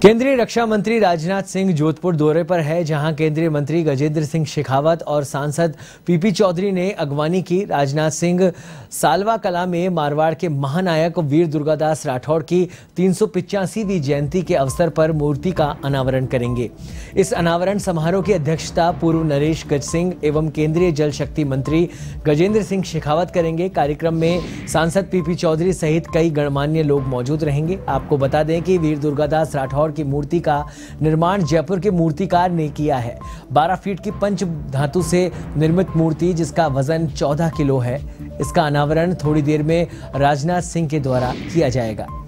केंद्रीय रक्षा मंत्री राजनाथ सिंह जोधपुर दौरे पर है, जहां केंद्रीय मंत्री गजेंद्र सिंह शेखावत और सांसद पीपी चौधरी ने अगवानी की। राजनाथ सिंह सालवा कला में मारवाड़ के महानायक वीर दुर्गादास राठौड़ की 385वीं जयंती के अवसर पर मूर्ति का अनावरण करेंगे। इस अनावरण समारोह की अध्यक्षता पूर्व नरेश गज सिंह एवं केंद्रीय जल शक्ति मंत्री गजेंद्र सिंह शेखावत करेंगे। कार्यक्रम में सांसद पीपी चौधरी सहित कई गणमान्य लोग मौजूद रहेंगे। आपको बता दें कि वीर दुर्गादास राठौड़ की मूर्ति का निर्माण जयपुर के मूर्तिकार ने किया है। 12 फीट की पंच धातु से निर्मित मूर्ति, जिसका वजन 14 किलो है। इसका अनावरण थोड़ी देर में राजनाथ सिंह के द्वारा किया जाएगा।